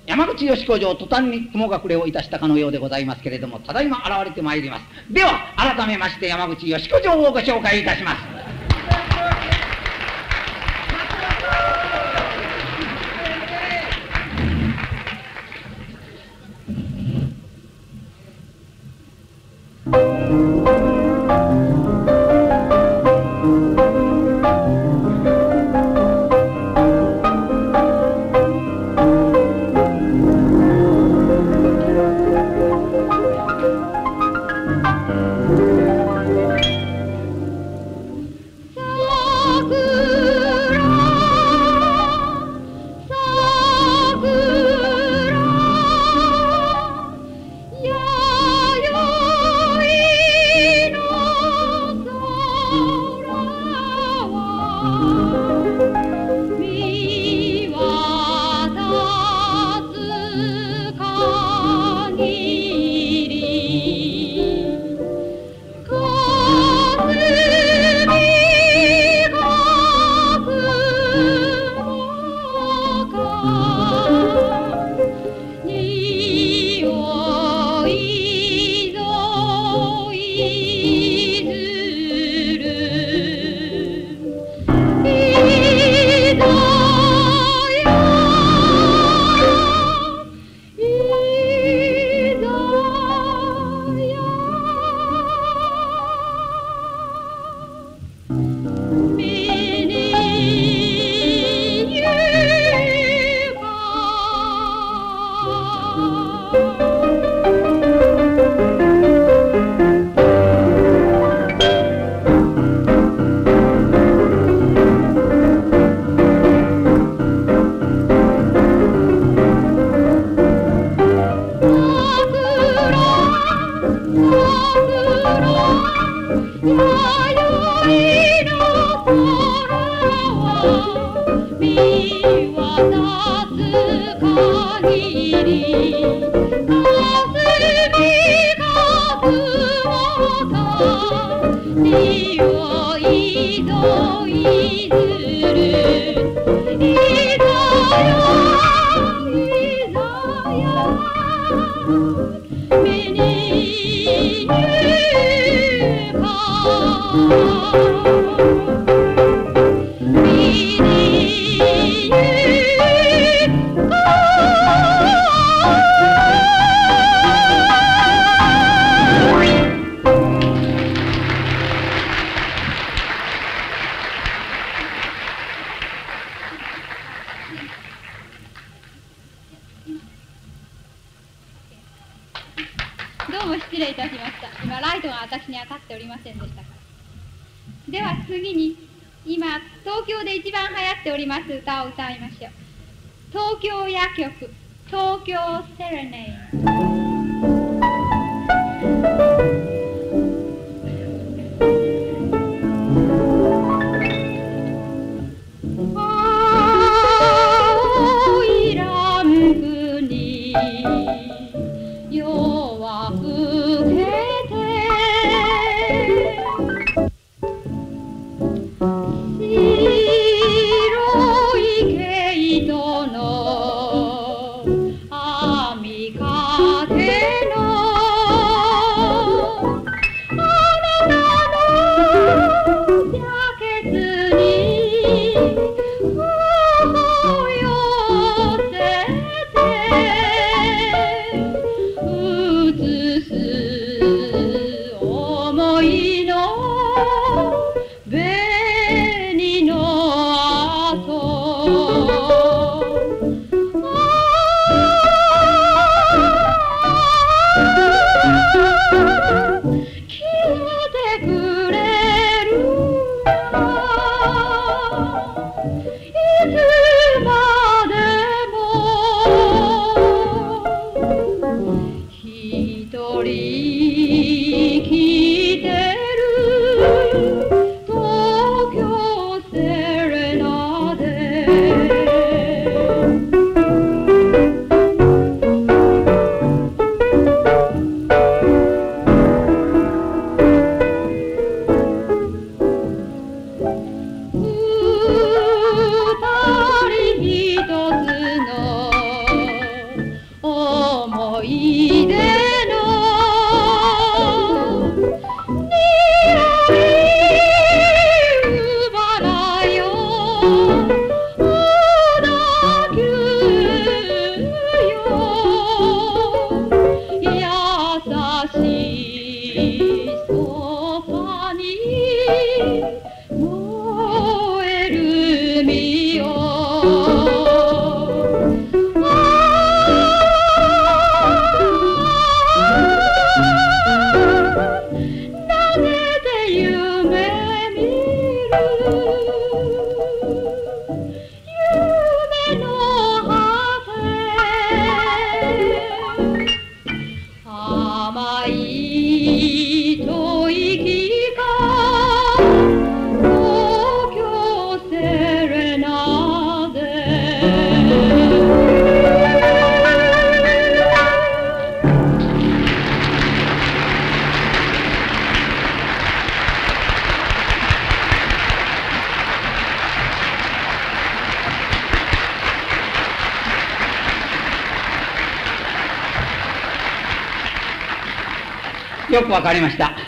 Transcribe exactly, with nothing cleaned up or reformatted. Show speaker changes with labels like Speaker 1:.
Speaker 1: 山口義子城途端に雲隠れをいたしたかのようでございますけれども、ただいま現れてまいります。では改めまして山口義子城をご紹介いたします。
Speaker 2: どうも失礼いたしました。今ライトが私に当たっておりませんでしたから。では次に今東京で一番流行っております歌を歌いましょう。東京夜曲、東京セレネード。
Speaker 3: 雨風
Speaker 1: よくわかりました。